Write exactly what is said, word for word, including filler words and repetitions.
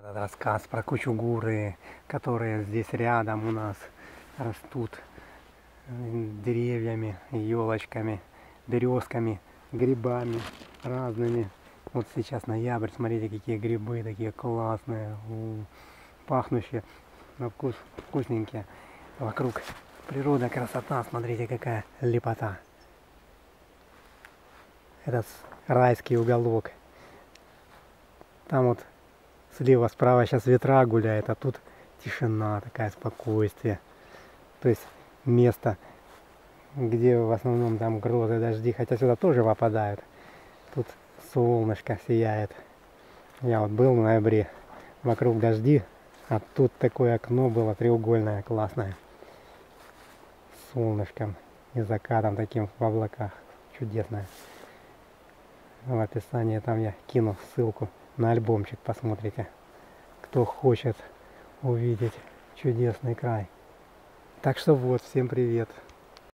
Рассказ про кучугуры, которые здесь рядом у нас растут деревьями, елочками, березками, грибами разными. Вот сейчас ноябрь, смотрите, какие грибы такие классные, пахнущие, на вкус вкусненькие. Вокруг природа, красота, смотрите, какая лепота. Это райский уголок. Там вот слева, справа сейчас ветра гуляет, а тут тишина, такая, спокойствие. То есть место, где в основном там грозы, дожди, хотя сюда тоже попадают. Тут солнышко сияет. Я вот был в ноябре, вокруг дожди, а тут такое окно было треугольное, классное. С солнышком и закатом таким в облаках. Чудесное. В описании там я кину ссылку на альбомчик, посмотрите, кто хочет увидеть чудесный край. Так что вот, всем привет.